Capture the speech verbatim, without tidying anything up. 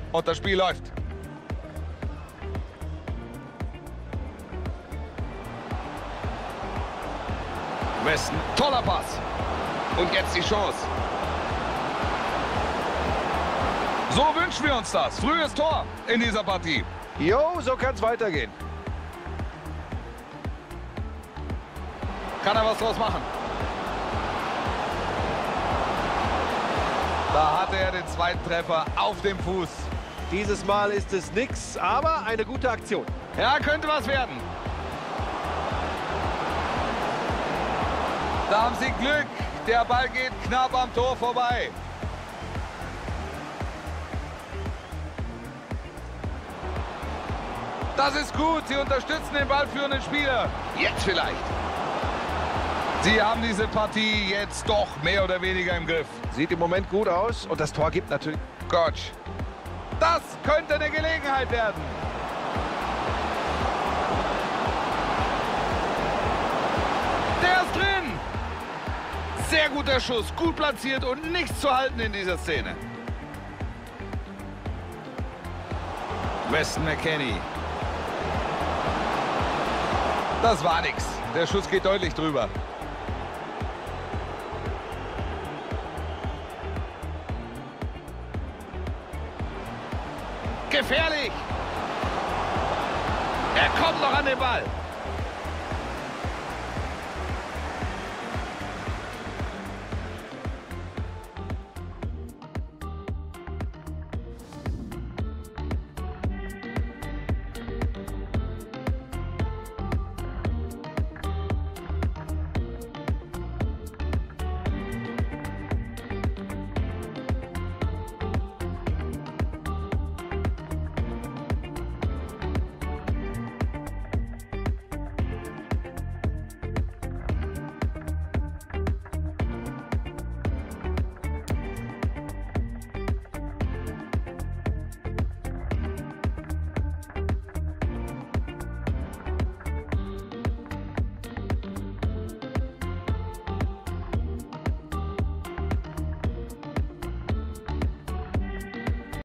Und das Spiel läuft. Weston, toller Pass. Und jetzt die Chance. So wünschen wir uns das. Frühes Tor in dieser Partie. Jo, so kann es weitergehen. Kann er was draus machen? Da hatte er den zweiten Treffer auf dem Fuß. Dieses Mal ist es nix, aber eine gute Aktion. Ja, könnte was werden. Da haben sie Glück. Der Ball geht knapp am Tor vorbei. Das ist gut. Sie unterstützen den ballführenden Spieler. Jetzt vielleicht. Sie haben diese Partie jetzt doch mehr oder weniger im Griff. Sieht im Moment gut aus und das Tor gibt natürlich... Gott. Das könnte eine Gelegenheit werden. Der ist drin. Sehr guter Schuss, gut platziert und nichts zu halten in dieser Szene. Weston McKennie. Das war nix. Der Schuss geht deutlich drüber. Gefährlich. Er kommt noch an den Ball.